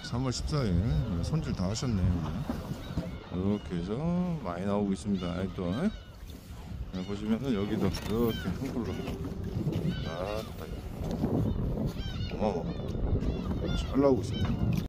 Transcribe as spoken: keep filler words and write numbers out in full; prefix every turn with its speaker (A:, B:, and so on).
A: 삼월 십사일 손질 다 하셨네. 이렇게 해서 많이 나오고 있습니다. 또 보시면은 여기도 이렇게 한글로 아따 어마어마하다. 잘 나오고 있습니다.